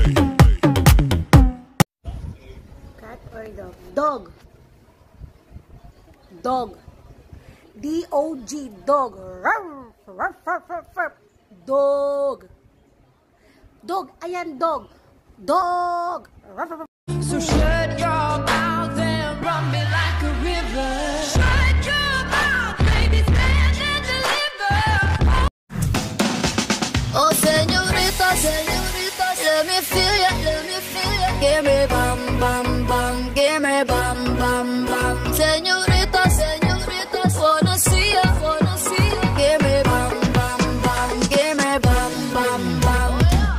Cat or dog? Dog. Dog. D-O-G. Dog. Dog. Dog. Ayan, dog. Dog. So shut your mouth and run me like a river. Shut your mouth, baby, stand and deliver. Oh, señorita, señorita, let me feel ya, let me feel ya. Give me bam, bam, bam, give me bam, bam, bam. Señorita, señorita, wanna see ya, wanna see ya. Give me bam, bam, bam, give me bam, bam, bam.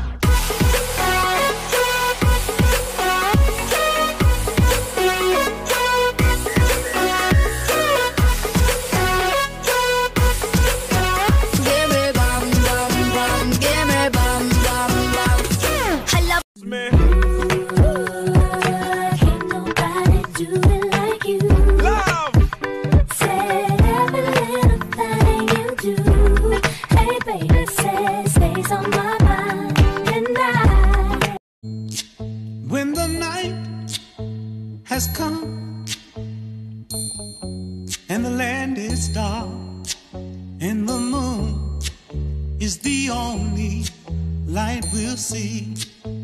When the night has come and the land is dark and the moon is the only light we'll see.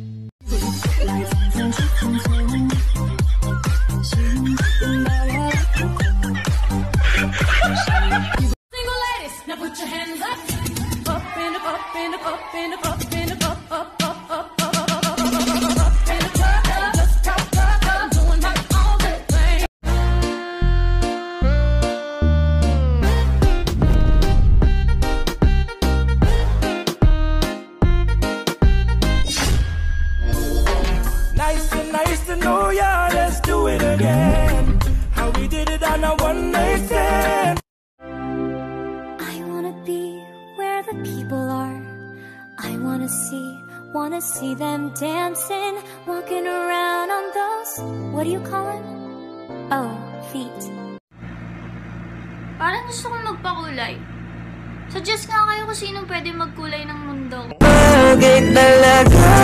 Single ladies, now put your hands up. Up and up, up and up, up and up, up and up, up, up, up, up, up, up, up, up in the club. Just talk up, I'm doing my own thing. Nice to know ya. Let's do it again. How we did it on a one night stand. I wanna be where the people are. I wanna see them dancing, walking around on those, what do you call them? Oh, feet. Parang gusto kong magpakulay. Suggest nga kayo kung sinong pwede magkulay ng mundo. Bagay talaga.